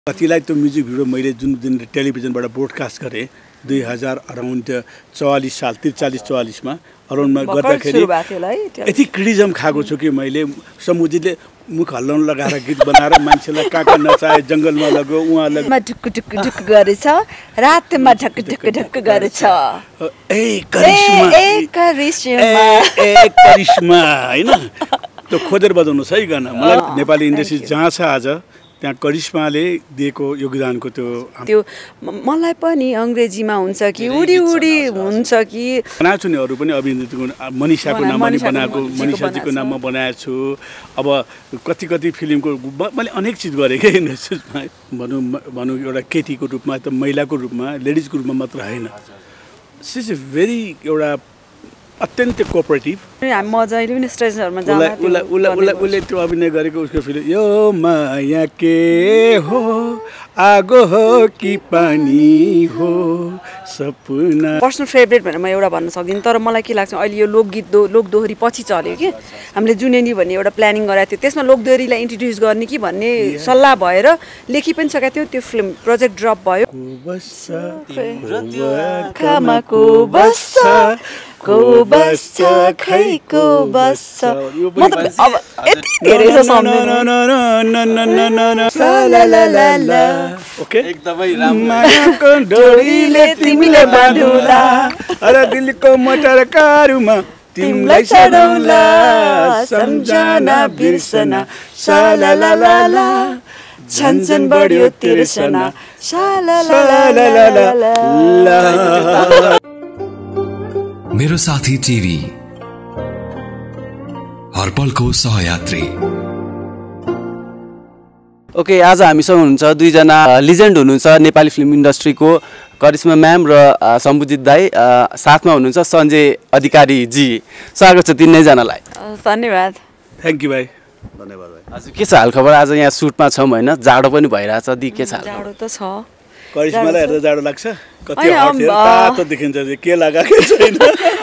कतिलाई त्यो music video मैले जुन दिन टेलिभिजनबाट ब्रोडकास्ट गरेँ 2000 अराउन्ड 44 साल 43-44 मा अराउन्डमा गर्दाखेरि यति क्रिटिसिजम खाएको छु कि मैले समुजितले मुख हल्लाउन लगाएर गीत बनाएर मान्छेलाई कहाँ नचाए जङ्गलमा लग्यो उहाँलाई ढुक ढुक ढुक गरेछ रातमा ढक ढक ढक गरेछ ए करिश्मा हैन त्यो खोजेर बजाउनु छ है गाना मलाई नेपाली इन्डस्ट्री जहाँ छ आज त्यहाँ करिश्माले दिएको योगदानको त्यो मलाई पनि अंग्रेजीमा हुन्छ कि उडी उडी हुन्छ कि बनाएको छु नि अरू पनि अभिनेत्रीको मनिषाको नाममा पनि बनाएको मनिषाजीको नाममा बनाएको छु अब कति फिल्मको मैले अनेक चिज गरेँ के इन्डस्ट्रीमा भनौँ एउटा केटीको रूपमा त महिलाको रूपमा लेडिजको रूपमा मात्र होइन सी इज भेरी एउटा अत्यन्त कोअपरेटिभ म जहिले पनि स्टेजहरुमा जाँदा उसले त्यो अभिनय गरेको उसको फिल्म यो माया के हो आगो हो कि पानी हो सपना पर्सनल फेभरेट भनेर म एउटा भन्न सक्दिनँ तर मलाई के लाग्छ अहिले यो लोकदोहोरी पछि चल्यो कि हामीले जुनेली भन्ने एउटा प्लानिङ गराएको थियो त्यसमा लोकदोहोरीलाई इन्ट्रोड्युस गर्ने कि भन्ने सल्लाह भएर लेखि पनि सकेको थियो त्यो फिल्म प्रोजेक्ट ड्रप भयो को बस्छ खैको बस्छ मतलब अब यति धेरै छ सम्झिनु ओके एकदमै राम्रो डोरीले तिमीले बाँधुला अरे दिलको मोटर कारुमा तिमीलाई छाडौला सम्झना बिर्सना साला ला ला ला झन्झन बढ्यो तिर्सना साला ला ला ला मेरो साथी टिभी हरपलको सहयात्री। ओके आज हामीसँग हुनुहुन्छ दुईजना लिजेन्ड हुनुहुन्छ नेपाली फिल्म इन्डस्ट्रीको करिश्मा म्याम र सम्बुजित दाई साथमा हुनुहुन्छ सञ्जय अधिकारी जी स्वागत छ तीनैजनालाई धन्यवाद थ्यांक यू भाइ धन्यवाद भाइ हजुर के छ हालखबर आज यहाँ सुटमा छौँ हैन जाडो पनि भइरहेछ दि के छ जाडो त छ करिश्मालाई हेर्दा जाडो लाग्छ कति तातो देखिन्छ के लगाएको छैन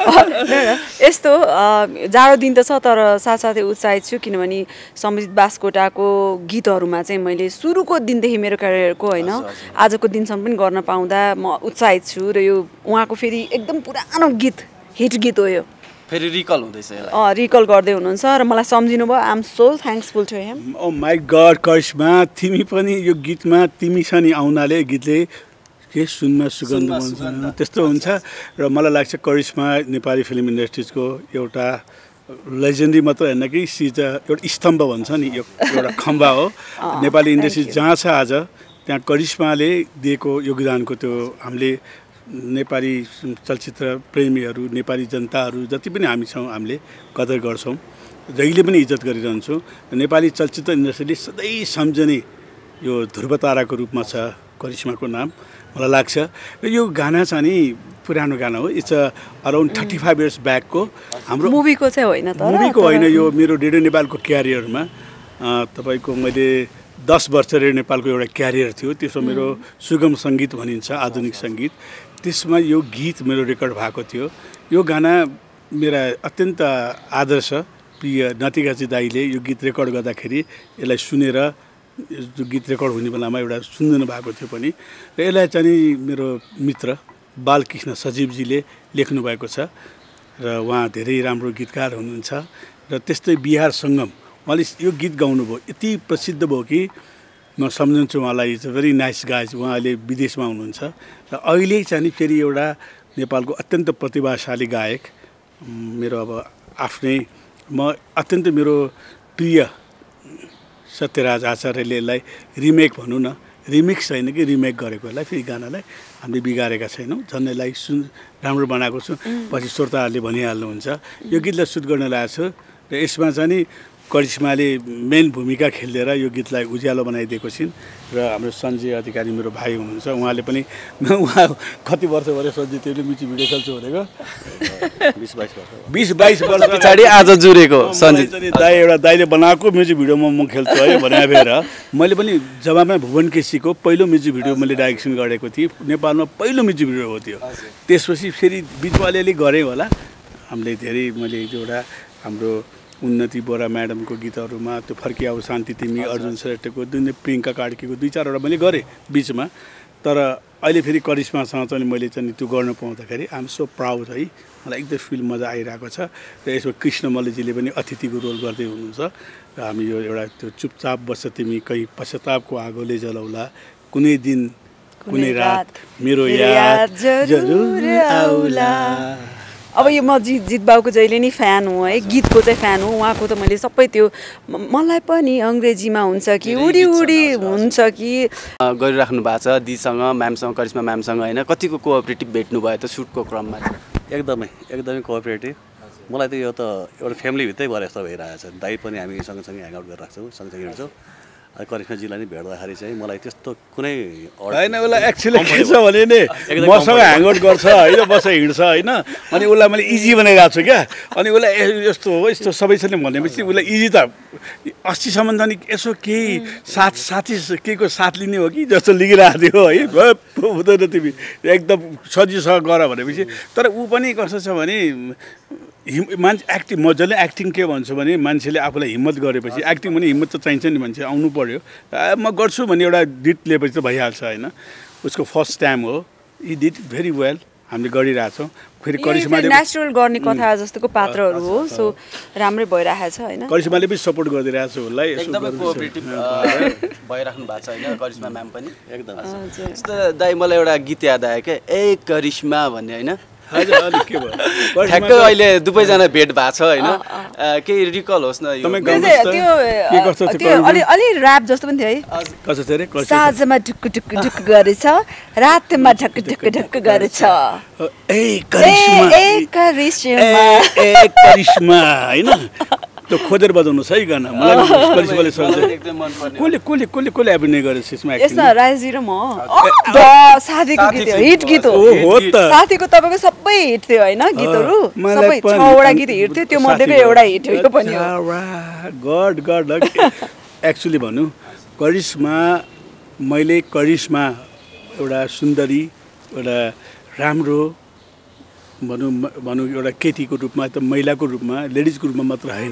यस्तो जाडो दिन त छ तर साथसाथै उत्साहित छु किनभने सम्बुजित बास्कोटाको गीतहरुमा चाहिँ मैले सुरुको दिनदेखि मेरो करियरको हैन आजको दिनसम्म पनि गर्न पाउँदा म उत्साहित छु र यो उहाँको फेरि एकदम पुरानो गीत हिट गीत हो यो फेरि रिकल हुँदैछ रिकल गर्दै हुनुहुन्छ र मलाई सम्झिनु भयो I am so thankful to him oh my God Karishma तिमी पनि यो गीतमा तिमी छ नि आउनाले गीतले के सुनमा सुगन्ध हुन्छ त्यस्तो हुन्छ र मलाई लाग्छ करिश्मा नेपाली फिल्म इन्डस्ट्रीजको एउटा लेजेन्डरी मात्र हैन कि एउटा स्तम्भ भन्छ नि एउटा खम्बा हो नेपाली इन्डस्ट्री जहाँ छ आज त्यहाँ करिश्माले दिएको योगदानको त्यो हामीले नेपाली चलचित्र प्रेमीहरू नेपाली जनताहरू जति पनि हामी छौँ हामीले कदर गर्छौँ जहिले पनि इज्जत गरिरहन्छौँ नेपाली चलचित्र इन्डस्ट्रीले सधैँ सम्झने यो ध्रुवताराको रूपमा छ करिश्माको नाम मलाई लाग्छ र यो गाना छ नि पुरानो गाना हो इट्स अराउन्ड 35 इयर्स ब्याकको हाम्रो मुभीको चाहिँ होइन तर मुभीको होइन यो मेरो रेडियो नेपालको क्यारियरमा तपाईको मैले 10 वर्ष रेडियो नेपालको एउटा क्यारियर थियो त्यसमा मेरो सुगम सङ्गीत भनिन्छ आधुनिक सङ्गीत त्यसमा यो गीत मेरो रेकर्ड भएको थियो यो गाना मेरा अत्यन्त आदर्श प्रिय नतिकाजी दाईले यो गीत रेकर्ड गर्दाखेरि यसलाई सुनेर यो गीत रेकर्ड हुने बेलामा एउटा सुन्दिनु भएको थियो पनि र यसलाई चाहिँ मेरो मित्र बालकृष्ण सजीवजीले लेख्नु भएको छ र उहाँ धेरै राम्रो गीतकार हुनुहुन्छ र त्यस्तै बिहार सङ्गम उहाँले यो गीत गाउनुभयो यति प्रसिद्ध भयो कि म सम्झन्छु उहाँलाई it's a very nice guys उहाँ अहिले विदेशमा हुनुहुन्छ र अहिले चाहिँ फेरि एउटा नेपालको अत्यन्त प्रतिभाशाली गायक मेरो अब आफ्नै म अत्यन्त मेरो प्रिय सत्यराज आचार्यले यसलाई रिमेक भनौँ न रिमिक्स होइन कि रिमेक गरेकोलाई फेरि गानालाई हामीले बिगारेका छैनौँ झन् यसलाई राम्रो बनाएको छु पछि श्रोताहरूले भनिहाल्नुहुन्छ यो गीतलाई सुट गर्न लागेको छु र यसमा चाहिँ नि करिश्माले मेन भूमिका खेलेर यो गीतलाई उज्यालो बनाइदिएको छिन् र हाम्रो सञ्जय अधिकारी मेरो भाइ हुनुहुन्छ उहाँले पनि उहाँ कति वर्ष भयो सञ्जय तिमीले म्युजिक भिडियो खेल्छु भनेको 20-22 वर्ष पछाडि आज जुरेको सञ्जय दाई एउटा दाइले बनाएको म्युजिक भिडियोमा म खेल्छु है भने भएर मैले पनि जवाबमा भुवन केसीको पहिलो म्युजिक भिडियो मैले डाइरेक्सन गरेको थिएँ नेपालमा पहिलो म्युजिक भिडियो हो त्यो त्यसपछि फेरि बिचवाले गरेँ होला हामीले धेरै मैले एउटा हाम्रो उन्नति बोरा म्याडमको गीतहरूमा त्यो फर्किआऊ शान्ति तिमी अर्जुन श्रेष्ठको दुई प्रियङ्का कार्कीको 2-4वटा मैले गरेँ बिचमा तर अहिले फेरि करिश्मासँग चाहिँ मैले चाहिँ त्यो गर्न पाउँदाखेरि आइ एम सो प्राउड है मलाई एकदम फिल मजा आइरहेको छ र यसमा कृष्ण मल्लजीले पनि अतिथिको रोल गर्दै हुनुहुन्छ र हामी यो एउटा त्यो चुपचाप बस्छ तिमी कहीँ पश्चातापको आगोले जलाउला कुनै दिन कुनै रात मेरो याद जरुर आउला। अब यो म जित बाबुको जहिले नै फ्यान हो है गीतको चाहिँ फ्यान हो उहाँको त मैले सबै त्यो मलाई पनि अङ्ग्रेजीमा हुन्छ कि उडी उडी हुन्छ कि गरिराख्नु भएको छ दिदीसँग म्यामसँग करिश्मा म्यामसँग होइन कतिको कोअपरेटिभ भेट्नु भयो त सुटको क्रममा एकदमै कोअपरेटिभ मलाई त यो त एउटा फ्यामिलीभित्रै भएर जस्तो भइरहेको छ दाइ पनि हामी सँगसँगै ह्याङआउट गरिरहेको छौँ सँगसँगै हिँड्छौँ करिश्माजीलाई नि भेट्दाखेरि चाहिँ मलाई त्यस्तो कुनै होइन उसलाई एक्चुअली के छ भने नि मसँग ह्याङआउट गर्छ होइन बसेर हिँड्छ होइन अनि उसलाई मैले इजी बनाइरहेको छु क्या अनि उसलाई यस्तो हो यस्तो सबैसँग भनेपछि उसलाई इजी त 80सम्म त नि यसो केही साथी केहीको साथ लिने हो कि जस्तो लिगिरहेको थियो है हुँदैन तिमी एकदम सजिलोसँग गर भनेपछि तर ऊ पनि कस्तो छ भने मान्छे एक्टिङ मजाले एक्टिङ के भन्छु भने मान्छेले आफूलाई हिम्मत गरेपछि एक्टिङ पनि हिम्मत त चाहिन्छ नि मान्छे आउनु पर्यो म गर्छु भन्ने एउटा डिट लिएपछि त भइहाल्छ होइन उसको फर्स्ट टाइम हो इ डिड भेरी वेल हामीले गरिरहेछौँ फेरि करिश्माले नेचुरल गर्ने कथा जस्तोको पात्रहरू हो सो राम्रै भइरहेको छ होइन करिश्माले पनि सपोर्ट गरिदिरहेको छ उसलाई एकदमै कोअपरेटिभ भइराख्नु भएको छ होइन करिश्मा म्याम पनि एकदम जस्तो दाइ मलाई एउटा गीत याद आयो क्या ए करिश्मा भन्ने होइन ठ्याक्कै अहिले दुवैजना भेट भएको छ होइन केही रिकल होस् न अलि ऱ्याप जस्तो पनि थियो है साँझमा ढुक्क ढुक्क ढुक्क गरेछ रातमा ढक्क ढुक्क ढुक्क गरेछ ए करिश्मा होइन त्यो खोजेर बजाउनुहोस् है गाना मलाई करिश्माले सक्छ कसले अभिनय गरेछ यसमा राजी र म साथीको गीत हो हिट गीत हो साथीको तपाईँको सबै हिट थियो होइन गीतहरू सबै 6वटा गीत हिट थियो त्यो मध्येको एउटा हिट हो यो पनि गड एक्चुअली भनौँ करिश्मा मैले करिश्मा एउटा सुन्दरी एउटा राम्रो भनौँ एउटा केटीको रूपमा त महिलाको रूपमा लेडिजको रूपमा मात्र होइन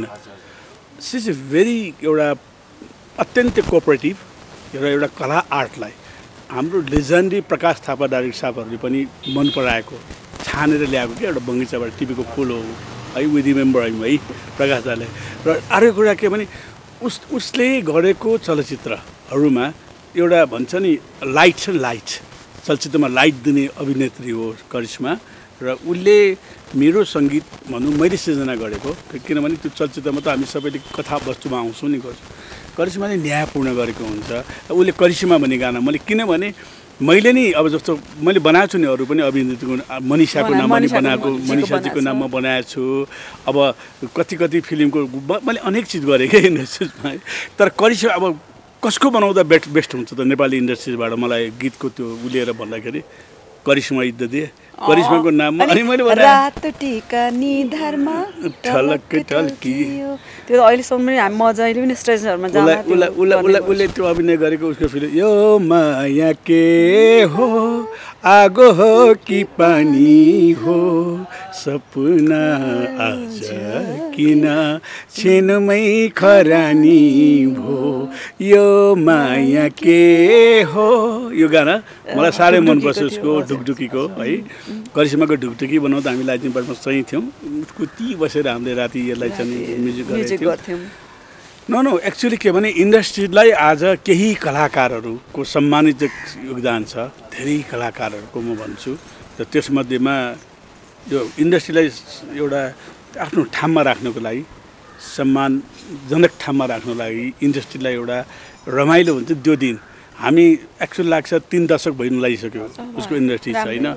सी इज भेरी एउटा अत्यन्तै कोअपरेटिभ र एउटा कला आर्टलाई हाम्रो लेजेन्डरी प्रकाश थापा डाइरेक्टर साहबहरूले पनि मन पराएको छानेर ल्याएको क्या एउटा बगैँचाबाट टिभीको फुल हो है वी रिमेम्बर है प्रकाश दाले र अर्को कुरा के भने उसले गरेको चलचित्रहरूमा एउटा भन्छ नि लाइट चलचित्रमा लाइट दिने अभिनेत्री हो करिश्मा र उसले मेरो सङ्गीत भनौँ मैले सृजना गरेको किनभने त्यो चलचित्रमा त हामी सबैले कथावस्तुमा आउँछौँ नि गर्छौँ करिश्माले न्यायपूर्ण गरेको हुन्छ उसले करिश्मा भन्ने गाना मैले किनभने मैले नि अब जस्तो मैले बनाएको छु नि अरू पनि अभिनेत्रीको मनिषाको नाममा पनि बनाएको मनिषाजीको नाममा बनाएको छु अब कति फिल्मको मैले अनेक चिज गरेँ क्या इन्डस्ट्रिजमा तर करिश्मा अब कसको बनाउँदा बेस्ट हुन्छ त नेपाली इन्डस्ट्रिजबाट मलाई गीतको त्यो उलिएर भन्दाखेरि करिश्मा इद्द दिए करिश्माको नाममा अनि मैले रात टीका निधारमा ठलक ठल्की त्यो अहिलेसम्म पनि हामी मजाले पनि स्टेजहरुमा जाँदा उसले त्यो अभिनय गरेको उसको फिल्म यो माया के हो आगो हो कि पानी हो सपना आज किन छेनमै खरानी भो यो माया के हो यो गाना मलाई साह्रै मनपर्छ उसको ढुकढुकीको है करिश्माको ढुकढुकी बनाउँदा हामी लाइजिङपाटमा सही थियौँ उसको ती बसेर हामीले राति यसलाई चाहिँ म्युजिक गर्थ्यौँ नो एक्चुअली के भने इन्डस्ट्रीलाई आज केही कलाकारहरूको सम्मानित योगदान छ धेरै कलाकारहरूको म भन्छु र त्यसमध्येमा यो इन्डस्ट्रीलाई एउटा आफ्नो ठाउँमा राख्नको लागि सम्मानजनक ठाउँमा राख्नको लागि इन्डस्ट्रीलाई एउटा रमाइलो हुन्छ त्यो दिन हामी एक्चुअली लाग्छ 3 दशक भइनु लागिसक्यो उसको इन्डस्ट्री छ होइन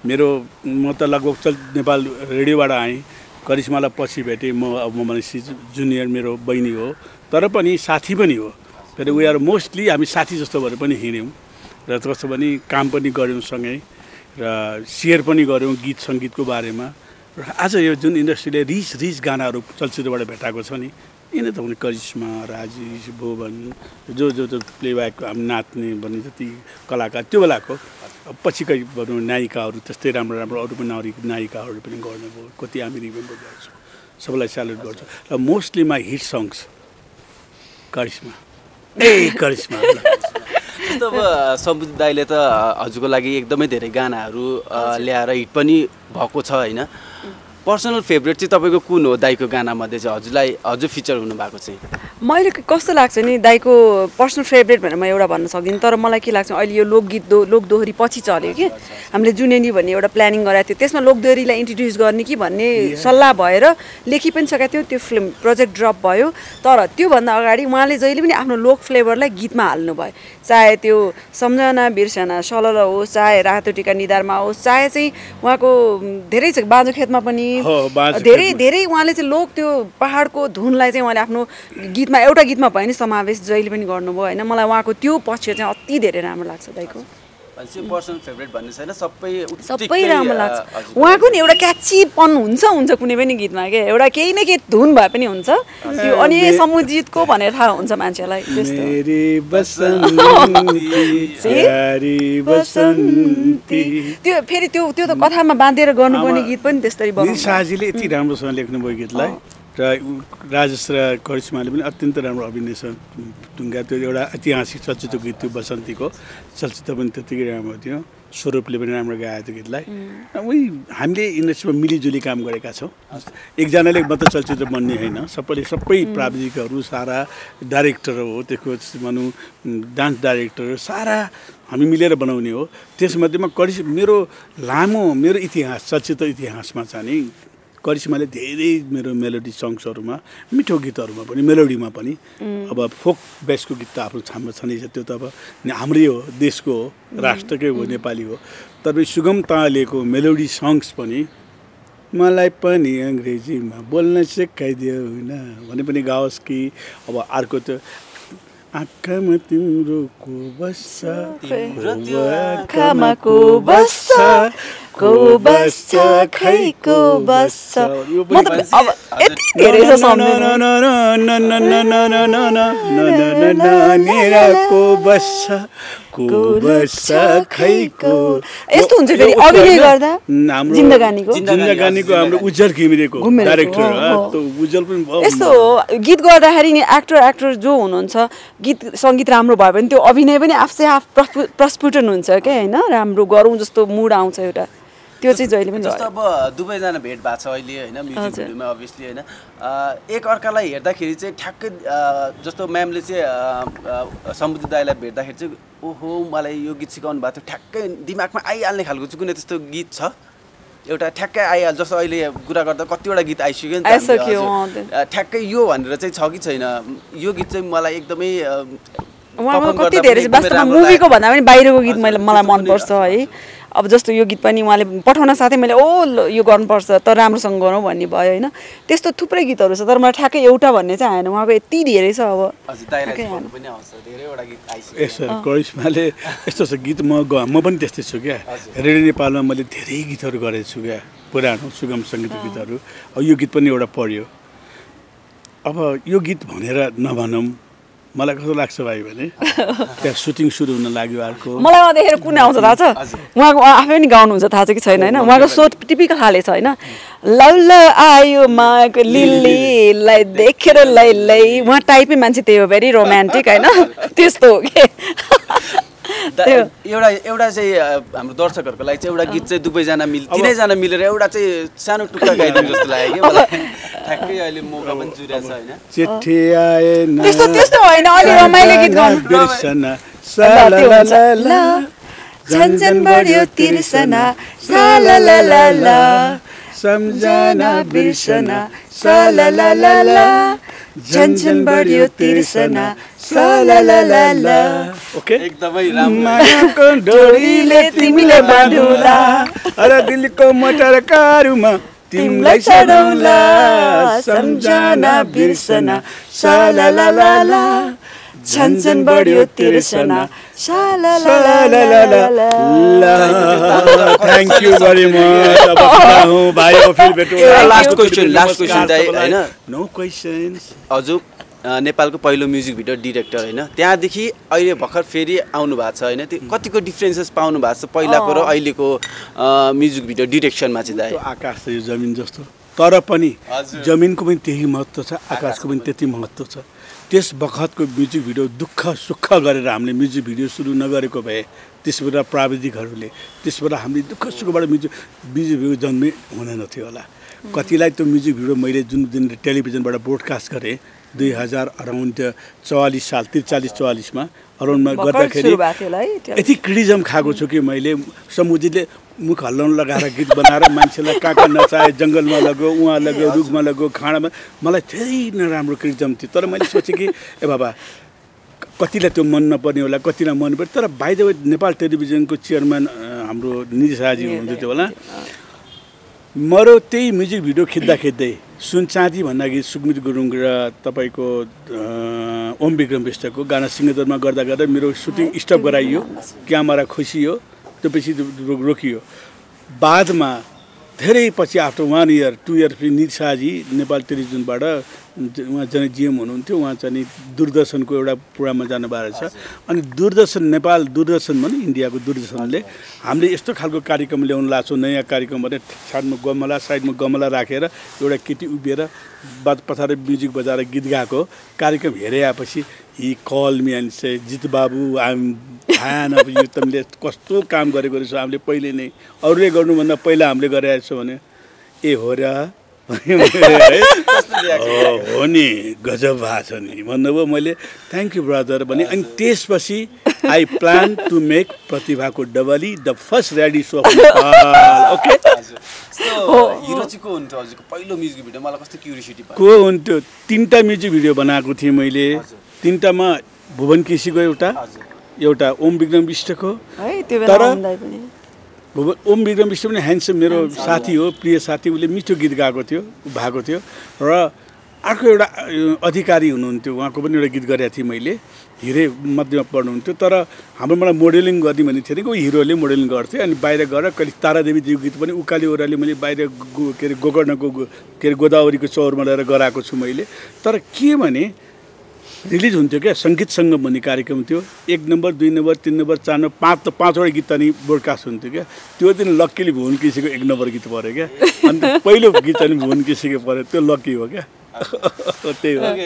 म त लगभग नेपाल रेडियोबाट आएँ करिश्मालाई पछि भेटेँ म मनिषी जुनियर मेरो बहिनी हो तर पनि साथी पनि हो फेरि वी आर मोस्टली हामी साथी जस्तो भएर पनि हिँड्यौँ र कस्तो भने काम पनि गऱ्यौँ सँगै र सेयर पनि गऱ्यौँ गीत सङ्गीतको बारेमा र आज यो जुन इन्डस्ट्रीले रिच गानाहरू चलचित्रबाट भेटाएको छ नि यिनै त हुने करिश्मा राजेश भुवन जो त्यो प्लेब्याक हामी नाच्ने भन्ने जति कलाकार त्यो बेलाको पछिकै भनौँ नायिकाहरू त्यस्तै राम्रो अरू पनि नायिकाहरू पनि गर्नुभयो कति हामी रिमेम्बर गर्छौँ सबैलाई स्यालुट गर्छु र mostly my hit songs Karishma Karishma जस्तो अब सम्बुद दाइले त हजुरको लागि एकदमै धेरै गानाहरू ल्याएर हिट पनि भएको छ होइन पर्सनल फेभरेट चाहिँ तपाईँको कुन हो दाइको गानामध्ये चाहिँ हजुरलाई हजुर फिचर हुनुभएको चाहिँ मैले कस्तो लाग्छ नि दाइको पर्सनल फेभरेट भनेर म एउटा भन्न सक्दिनँ तर मलाई के लाग्छ अहिले यो लोकगीत लोकदोहोरी पछि चल्यो कि हामीले जुनेली भन्ने एउटा प्लानिङ गराएको थियो त्यसमा लोकदोहोरीलाई इन्ट्रोड्युस गर्ने कि भन्ने सल्लाह भएर लेखि पनि सकेको थियो त्यो फिल्म प्रोजेक्ट ड्रप भयो तर त्योभन्दा अगाडि उहाँले जहिले पनि आफ्नो लोक फ्लेभरलाई गीतमा हाल्नुभयो चाहे त्यो सम्झना बिर्सना सलल होस् चाहे रातो टिका निधारमा होस् चाहे चाहिँ उहाँको धेरै छ बाँझो खेतमा पनि धेरै धेरै उहाँले चाहिँ लोक त्यो पहाडको धुनलाई चाहिँ उहाँले आफ्नो गीतमा एउटा गीतमा भयो नि समावेश जहिले पनि गर्नुभयो होइन मलाई उहाँको त्यो पक्ष चाहिँ अति धेरै राम्रो लाग्छ दाइको पर्सनल फेभरेट भन्ने छैन सबै राम्रो लाग्छ उहाँको नि एउटा क्याचीपन हुन्छ कुनै पनि गीतमा के एउटा केही न केही धुन भए पनि हुन्छ त्यो अनि समुजितको भनेर थाहा हुन्छ मान्छेलाई त्यो फेरि त्यो त कथामा बाँधेर गर्नुपर्ने गीत पनि त्यस्तै बनाउँछ साजीले यति राम्रोसँग लेख्नुभयो गीतलाई र राजेश र करिश्माले पनि अत्यन्त राम्रो अभिनय टुङ्गा त्यो एउटा ऐतिहासिक चलचित्र गीत थियो बसन्तीको चलचित्र पनि त्यत्तिकै राम्रो थियो स्वरूपले पनि राम्रो गाएको थियो गीतलाई उही हामीले इन्डस्ट्रीमा मिलिजुली काम गरेका छौँ एकजनाले मात्र चलचित्र बन्ने होइन सबै प्राविधिकहरू सारा डाइरेक्टर हो त्यसको भनौँ डान्स डाइरेक्टर सारा हामी मिलेर बनाउने हो त्यसमध्येमा मेरो इतिहास चलचित्र इतिहासमा चाहिँ नि करिश्माले धेरै मेरो मेलोडी सङ्ग्सहरूमा मिठो गीतहरूमा पनि मेलोडीमा पनि अब फोक बेसको गीत त आफ्नो छाममा छँदैछ त्यो त अब हाम्रै हो देशको हो राष्ट्रकै हो नेपाली हो तर सुगम तालेको मेलोडी सङ्ग्स पनि मलाई पनि अङ्ग्रेजीमा बोल्न सिकाइदियो होइन भने पनि गाओस् कि अब अर्को त्यो आँखामा तिम्रो को बस्छ आँखामा को बस्छ को बस्छ खै को बस्छ मतलब अब यति धेरै छ यस्तो हुन्छ फेरि अभिनय गर्दा जिन्दगानीको हाम्रो उज्जवल घिमिरेको डाइरेक्टर उज्जवल पनि यस्तो गीत गर्दाखेरि नि एक्टर जो हुनुहुन्छ गीत सङ्गीत राम्रो भयो भने त्यो अभिनय पनि आफै आफ प्रस्फुटन हुन्छ क्या होइन राम्रो गरौँ जस्तो मुड आउँछ एउटा त्यो चाहिँ जहिले पनि जस्तो अब दुवैजना भेट भएको छ अहिले होइन म्युजिक भिडियोमा अभियसली होइन एक अर्कालाई हेर्दाखेरि चाहिँ ठ्याक्कै जस्तो म्यामले चाहिँ सम्बुद्ध दाइलाई भेट्दाखेरि चाहिँ ओहो मलाई यो गीत सिकाउनु भएको थियो ठ्याक्कै दिमागमा आइहाल्ने खालको चाहिँ कुनै त्यस्तो गीत छ एउटा ठ्याक्कै आइहाल्छ जस्तो अहिले कुरा गर्दा कतिवटा गीत आइसक्यो नि ठ्याक्कै यो भनेर चाहिँ छ कि छैन यो गीत चाहिँ मलाई एकदमै उहाँको कति धेरै वास्तवमा मुभीको भन्दा पनि बाहिरको गीत मलाई मनपर्छ है अब जस्तो यो गीत पनि उहाँले पठाउन साथै मैले यो गर्नुपर्छ तर राम्रोसँग गरौँ भन्ने भयो होइन त्यस्तो थुप्रै गीतहरू छ तर मलाई ठ्याक्कै एउटा भन्ने चाहिँ आएन उहाँको यति धेरै छ अब करिश्माले यस्तो छ गीत म पनि त्यस्तै छु क्या रेडियो नेपालमा मैले धेरै गीतहरू गरेको छु क्या पुरानो सुगम सङ्गीत गीतहरू अब यो गीत पनि एउटा पढ्यो अब यो गीत भनेर नभनौँ मलाई कस्तो लाग्छ भाइ भने त्यहाँ सुटिङ सुरु हुन लाग्यो अर्को मलाई देखेर कुन आउँछ थाहा छ उहाँको आफै पनि गाउनुहुन्छ थाहा छ कि छैन होइन उहाँको सो टिपिकल खाले छ होइन लौल आयो माको लिल्लीलाई देखेर लै उहाँ टाइपै मान्छे त्यही हो भेरी रोमान्टिक होइन त्यस्तो हो कि एउटा चाहिँ हाम्रो दर्शकहरूको लागि चाहिँ एउटा गीत चाहिँ दुवैजना तिनैजना मिलेर एउटा चाहिँ सानो टुक्रा गाइदिनु जस्तो लाग्यो कि मलाई ठ्याक्कै अहिले मौका पनि जुरिरहेछ होइन चिठी आएन त्यस्तो होइन अलि रमाइलो गीत गाउनु झन्झन बढ्यो तिर्सना सालालाला सम्झना बिर्सना सालालाला झन्झन बढ्यो तिर्सना सालालाला ओके एकदमै राम्रो मायाको डोरीले तिमीले बाँधुला अरे दिलको मोटर कारुमा तिमीलाई चढाउला सम्झना बिर्सना सालालाला झन्झन बढ्यो तिर्सना सालालाला थ्याङ्क यू भेरी मच अब भाइको फेरि भेटौँ लास्ट क्वेसन दाइ हैन नो क्वेशन्स हजुर नेपालको पहिलो म्युजिक भिडियो डिरेक्टर होइन त्यहाँदेखि अहिले भर्खर फेरि आउनु भएको छ होइन त्यो कतिको डिफ्रेन्सेस पाउनु भएको छ पहिलाको र अहिलेको म्युजिक भिडियो डिरेक्सनमा चाहिँ दाइ आकाश यो जमिन जस्तो तर पनि जमिनको पनि त्यही महत्त्व छ, आकाशको पनि त्यति महत्त्व छ। त्यस बखतको म्युजिक भिडियो दुःख सुख गरेर हामीले म्युजिक भिडियो सुरु नगरेको भए त्यसबाट प्राविधिकहरूले त्यसबाट हामीले दुःख सुखबाट म्युजिक भिडियो जन्मै हुँदैन थियो होला। कतिलाई त्यो म्युजिक भिडियो मैले जुन दिन टेलिभिजनबाट ब्रोडकास्ट गरेँ 2000 अराउन्ड 44 साल 43-44मा अराउन्डमा गर्दाखेरि यति क्रिटिजम खाएको छु कि मैले समुजितले मुख हल्लाउन लगाएर गीत बनाएर मान्छेलाई कहाँ नचाए, जङ्गलमा लग्यो, उहाँ लग्यो, रुखमा लग्यो, खाँडामा, मलाई धेरै नराम्रो क्रिटिजम थियो। तर मैले सोचेँ कि ए बाबा कतिलाई त्यो मन नपर्ने होला, कतिलाई मन पर्यो। तर बाइ द वे नेपाल टेलिभिजनको चेयरम्यान हाम्रो निधि शाहजी हुनुहुन्थ्यो त्यो बेला। मेरो त्यही म्युजिक भिडियो खिच्दै सुनचाँदी भन्दा गीत सुकमित गुरुङ र तपाईँको ओम विक्रम विष्टको गाना सिंहदरमा गर्दा मेरो सुटिङ स्टप गराइयो, क्यामेरा खोसियो, त्यसपछि रोकियो। बादमा धेरै पछि आफ्टर 1 इयर 2 इयर निधि शाहजी नेपाल टेलिभिजनबाट उहाँ चाहिँ जिएम हुनुहुन्थ्यो, उहाँ चाहिँ दूरदर्शनको एउटा प्रोग्राममा जानुभएको रहेछ। अनि दूरदर्शन नेपाल दूरदर्शन भने इन्डियाको दूरदर्शनले हामीले यस्तो खालको कार्यक्रम ल्याउनु लाग्छौँ, नयाँ कार्यक्रम भने साइडमा गमला राखेर एउटा केटी उभिएर बात पछाडि म्युजिक बजाएर गीत गाएको कार्यक्रम हेरे आएपछि he call me and say Jit बाबु आइएम फ्यान अफ यु, तिमीले कस्तो काम गरेको रहेछ, हामीले पहिले नै अरूले गर्नुभन्दा पहिला हामीले गरेका छौँ भने ए हो र हो नि गजब भएको छ नि भन्नुभयो। मैले थ्याङ्क यू ब्रदर भने। अनि त्यसपछि आई प्लान टु मेक प्रतिभाको डबली the first ready so okay. Hero चाहिँ को हुन्थ्यो हजुरको पहिलो म्युजिक भिडियो? मलाई कस्तो क्युरियोसिटी भयो। को हुन्थ्यो? 3टा म्युजिक भिडियो बनाएको थिएँ मैले। 3टामा भुवन केसीको एउटा ओम विक्रम विष्टको, तर ओम विक्रम विष्ट पनि ह्यान्डसम मेरो साथी हो, प्रिय साथी, उसले मिठो गीत गाएको थियो भएको थियो। र अर्को एउटा अधिकारी हुनुहुन्थ्यो, उहाँको पनि एउटा गीत गरेको थिएँ मैले, हिरे मध्यमा पढ्नुहुन्थ्यो। तर हाम्रो मलाई मोडेलिङ गर्ने भन्ने थियो कि हिरोले मोडेलिङ गर्थ्यो। अनि बाहिर गएर कहिले तारादेवीजीको गीत पनि उकाली ओह्राली मैले बाहिर के अरे गोकर्णको के अरे गोदावरीको चौरमा लिएर गराएको छु मैले। तर के भने रिलिज हुन्थ्यो क्या सङ्गीत सङ्गम भन्ने कार्यक्रम थियो। 1 नम्बर 2 नम्बर 3 नम्बर 4 नम्बर 5 त 5वटा गीत अनि ब्रोडकास्ट हुन्थ्यो क्या। त्यो दिन लक्कीले भुवन केसीको 1 नम्बर गीत पऱ्यो क्या। अन्त पहिलो गीत अनि भुवन केसीको पऱ्यो, त्यो लक्की हो क्या। त्यही हो।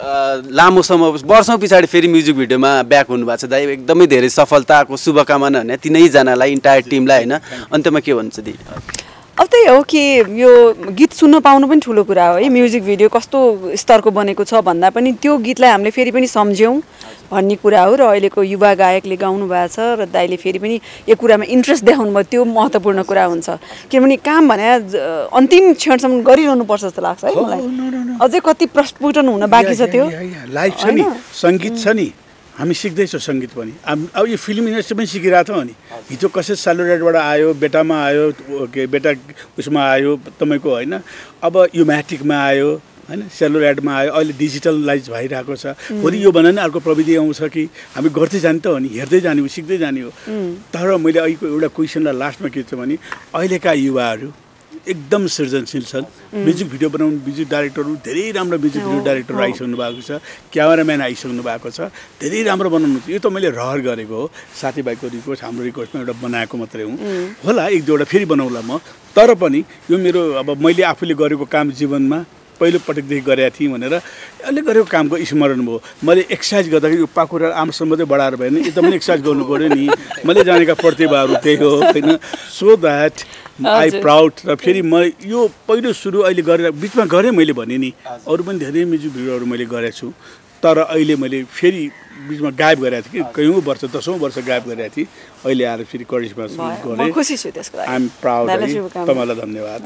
लामो समय वर्षौँ पछाडि फेरि म्युजिक भिडियोमा ब्याक हुनुभएको छ दाइ, एकदमै धेरै सफलताको शुभकामना होइन तिनैजनालाई, इन्टायर टिमलाई होइन। अन्त्यमा के भन्छ दि? अब त्यही हो कि यो गीत सुन्न पाउनु पनि ठुलो कुरा हो है। म्युजिक भिडियो कस्तो स्तरको बनेको छ भन्दा पनि त्यो गीतलाई हामीले फेरि पनि सम्झ्यौँ भन्ने कुरा हो। र अहिलेको युवा गायकले गाउनु भएको छ र दाइले फेरि पनि यो कुरामा इन्ट्रेस्ट देखाउनु भयो, त्यो महत्त्वपूर्ण कुरा हुन्छ। किनभने काम भने अन्तिम क्षणसम्म गरिरहनुपर्छ जस्तो लाग्छ है मलाई। अझै कति प्रस्फुटन हुन बाँकी छ त्यो। लाइफ छ नि, सङ्गीत छ नि, हामी सिक्दैछौँ सङ्गीत पनि। अब यो फिल्म इन्डस्ट्री पनि सिकिरहेको छौँ नि। हिजो कसै सेलुलाइटबाट आयो, बेटामा आयो, के बेटा उसमा आयो तपाईँको होइन, अब यो म्याट्रिकमा आयो होइन, सेलुलाइटमा आयो, अहिले डिजिटलाइज भइरहेको छ। भोलि यो भन्दा नि अर्को प्रविधि आउँछ कि हामी गर्दै जाने त हो नि, हेर्दै जाने हो, सिक्दै जाने हो। तर मैले अहिलेको एउटा क्वेसनलाई लास्टमा के छ भने अहिलेका युवाहरू एकदम सृजनशील छन्। म्युजिक भिडियो बनाउनु म्युजिक डाइरेक्टरहरू धेरै राम्रो म्युजिक भिडियो डाइरेक्टर आइसक्नु भएको छ, क्यामेराम्यान आइसक्नु भएको छ, धेरै राम्रो बनाउनु। यो त मैले रहर गरेको हो, साथीभाइको रिक्वेस्ट हाम्रो रिक्वेस्टमा एउटा बनाएको मात्रै हुँ होला, 1-2वटा फेरि बनाउला म। तर पनि यो मेरो अब मैले आफूले गरेको काम जीवनमा पहिलोपटकदेखि गरेको थिएँ भनेर अहिले गरेको कामको स्मरण भयो। मैले एक्सर्साइज गर्दाखेरि यो पाखुरा आमसम्म चाहिँ बढाएर भयो भने यो त पनि एक्सर्साइज गर्नु पऱ्यो नि। मैले जानेका प्रतिभाहरू त्यही हो होइन। So that I proud. र फेरि म यो पहिलो सुरु अहिले गरेर बिचमा गरेँ मैले भने नि, अरू पनि धेरै म्युजिक भिडियोहरू मैले गरेको छु। तर अहिले मैले फेरि बिचमा गायब गरेको थिएँ कि कयौँ वर्ष 10औँ वर्ष गायब गरेको थिएँ। अहिले आएर फेरि करिश्मा गरेँ। खुसी छु त्यसको लागि। I am proud. तपाईँलाई धन्यवाद।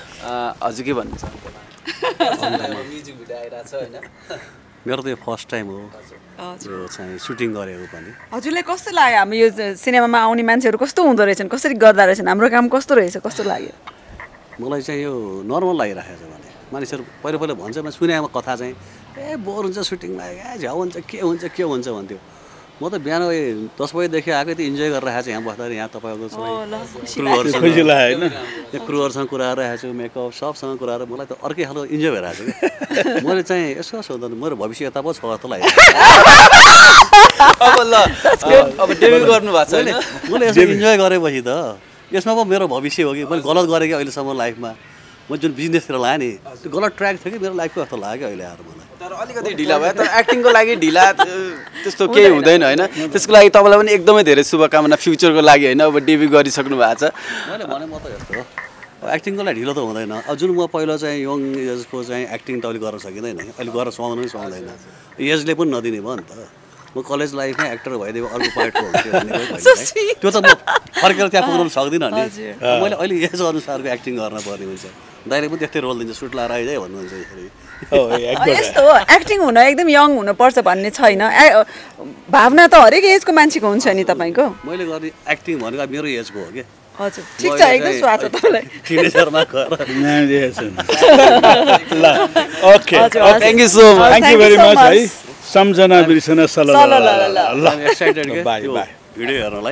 हजुर के भन्नुहुन्छ? म्युजिक भिडियो आइरहेको छ होइन, मेरो त यो फर्स्ट टाइम हो यो चाहिँ सुटिङ गरेको पनि। हजुरलाई कस्तो लाग्यो? हाम्रो यो सिनेमामा आउने मान्छेहरू कस्तो हुँदो रहेछन्, कसरी गर्दा रहेछन्, हाम्रो काम कस्तो रहेछ, कस्तो लाग्यो? मलाई चाहिँ यो नर्मल लागिरहेको छ। भने मानिसहरू पहिलो भन्छ, म सुनेको कथा चाहिँ ए बोर हुन्छ सुटिङमा, ए झ्याउ हुन्छ, के हुन्छ भन्थ्यो। म त बिहान 10 बजेदेखि आएको थिएँ, इन्जोय गरिरहेको छु यहाँ बस्दाखेरि। यहाँ तपाईँको क्रुहरूसँग कुरा गरिरहेको छु, मेकअप सबसँग कुरा गरेर मलाई त अर्कै खालको इन्जोय भइरहेको छ कि। मैले चाहिँ यसो सोध्दा मेरो भविष्य यता पो छ जस्तो लाग्यो। अब डेब्यु गर्नु भएको छ होइन, मैले यसो इन्जोय गरेपछि त यसमा पो मेरो भविष्य हो कि मैले गलत गरेँ कि अहिलेसम्म लाइफमा। म जुन बिजनेसतिर लाएँ नि त्यो गलत ट्र्याक थियो कि मेरो लाइफको जस्तो लाग्यो अहिले आएर मलाई तर अलिकति ढिला भयो तर एक्टिङको लागि ढिला त्यस्तो केही हुँदैन होइन त्यसको लागि तपाईँलाई पनि एकदमै धेरै शुभकामना फ्युचरको लागि होइन अब डेब्यु गरिसक्नु भएको छ मैले भने म त यस्तो हो एक्टिङको लागि ढिलो त हुँदैन अब जुन म पहिला चाहिँ यङ एजको चाहिँ एक्टिङ त अहिले गर्न सकिँदैन अहिले गरेर सुहाउनु पनि सुहाउँदैन एजले पनि नदिने भयो नि त म कलेज लाइफमै एक्टर भइदियो अर्को पार्टको हुन्थ्यो त्यो त म फर्केर त्यहाँ पुग्नु सक्दिनँ नि मैले अहिले एज अनुसारको एक्टिङ गर्न पर्ने हुन्छ दाइले पनि त्यस्तै रोल दिन्छ सुट लाएर आइज भन्नुहुन्छ यसरी यस्तो हो एक्टिङ हुन एकदम यङ हुनुपर्छ भन्ने छैन भावना त हरेक एजको मान्छेको हुन्छ नि तपाईँको मैले गर्ने एक्टिङ भनेको मेरो एजको हो कि हजुर ठिक छ एकदम स्वाद छ तपाईँलाई टिनेजरमा गएर ल okay thank you so much thank you very much है सम्झना बिर्सन ल सल्लाह एक्साइटेड के बाई बाई भिडियो हेर्नलाई